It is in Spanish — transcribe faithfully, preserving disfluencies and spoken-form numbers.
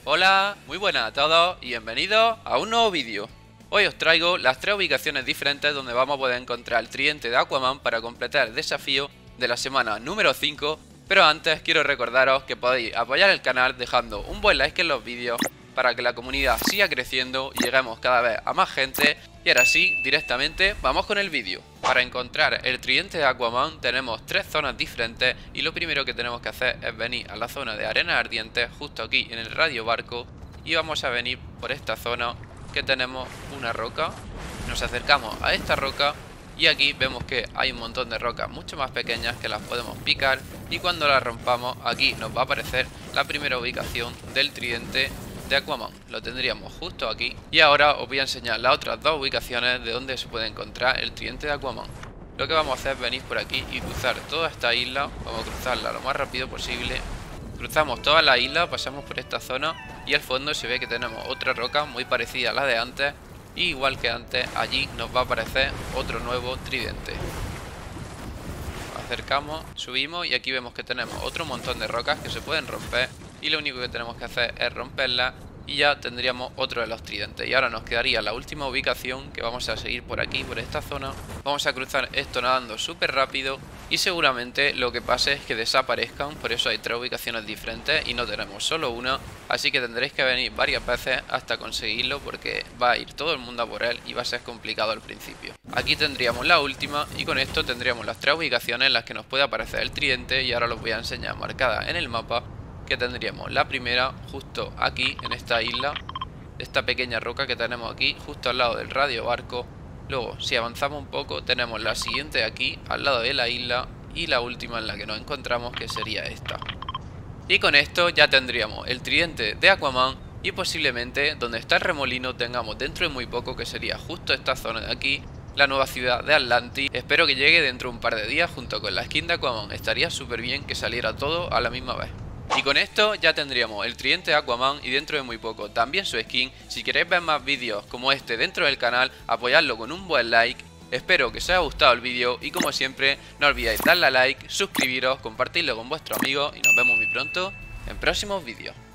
Hola, muy buenas a todos y bienvenidos a un nuevo vídeo. Hoy os traigo las tres ubicaciones diferentes donde vamos a poder encontrar el tridente de Aquaman para completar el desafío de la semana número cinco. Pero antes quiero recordaros que podéis apoyar el canal dejando un buen like en los vídeos para que la comunidad siga creciendo y lleguemos cada vez a más gente. Y ahora sí, directamente vamos con el vídeo. Para encontrar el tridente de Aquaman tenemos tres zonas diferentes y lo primero que tenemos que hacer es venir a la zona de arenas ardientes justo aquí en el radio barco y vamos a venir por esta zona que tenemos una roca. Nos acercamos a esta roca y aquí vemos que hay un montón de rocas mucho más pequeñas que las podemos picar y cuando las rompamos aquí nos va a aparecer la primera ubicación del tridente de Aquaman. Lo tendríamos justo aquí y ahora os voy a enseñar las otras dos ubicaciones de donde se puede encontrar el tridente de Aquaman. Lo que vamos a hacer es venir por aquí y cruzar toda esta isla. Vamos a cruzarla lo más rápido posible. Cruzamos toda la isla, pasamos por esta zona y al fondo se ve que tenemos otra roca muy parecida a la de antes. Y igual que antes, allí nos va a aparecer otro nuevo tridente. Nos acercamos, subimos y aquí vemos que tenemos otro montón de rocas que se pueden romper. Y lo único que tenemos que hacer es romperlas y ya tendríamos otro de los tridentes. Y ahora nos quedaría la última ubicación que vamos a seguir por aquí, por esta zona. Vamos a cruzar esto nadando súper rápido y seguramente lo que pase es que desaparezcan. Por eso hay tres ubicaciones diferentes y no tenemos solo una. Así que tendréis que venir varias veces hasta conseguirlo porque va a ir todo el mundo a por él y va a ser complicado al principio. Aquí tendríamos la última y con esto tendríamos las tres ubicaciones en las que nos puede aparecer el tridente y ahora los voy a enseñar marcadas en el mapa. Que tendríamos la primera justo aquí en esta isla, esta pequeña roca que tenemos aquí justo al lado del radio barco. Luego si avanzamos un poco tenemos la siguiente aquí al lado de la isla y la última en la que nos encontramos que sería esta. Y con esto ya tendríamos el tridente de Aquaman y posiblemente donde está el remolino tengamos dentro de muy poco, que sería justo esta zona de aquí, la nueva ciudad de Atlantis. Espero que llegue dentro de un par de días junto con la skin de Aquaman. Estaría súper bien que saliera todo a la misma vez. Y con esto ya tendríamos el tridente de Aquaman y dentro de muy poco también su skin. Si queréis ver más vídeos como este dentro del canal, apoyadlo con un buen like. Espero que os haya gustado el vídeo y como siempre no olvidéis darle a like, suscribiros, compartirlo con vuestros amigos y nos vemos muy pronto en próximos vídeos.